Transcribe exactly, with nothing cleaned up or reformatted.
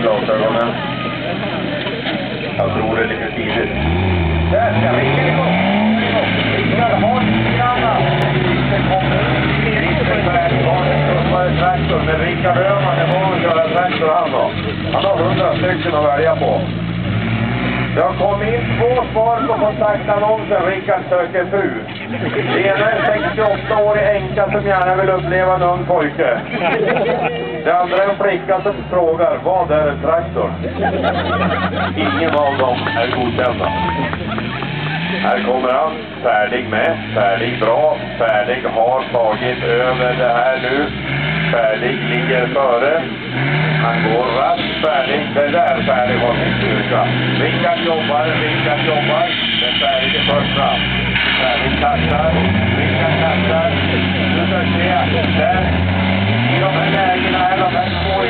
glasögonen. Jag tror det är lite tidigt. Där ska Rickard igång. Rickard har lite grann. Det kommer lite färdig. Har en tuffare traktor. Men Rickard Öhman är van att köra traktor han då. Han har hundra stycken att välja på. Det har kommit in två svar på kontaktannonsen. Rickard söker fru. Det ena är en sextioåtta-årig änka som gärna vill uppleva en ung pojke. Det andra är en flicka som frågar, vad är en traktor? Ingen av dem är godkända. Här kommer han, färdig med, färdig bra, färdig har tagit över det här nu. Färdig ligger före. Han går rast, färdig, det där färdig var sin styrka. Rickard jobbar, Rickard jobbar, den färdig är första. Färdig tackar, Rickard tackar. Nu ska vi se, där, i de här lägena här, de här små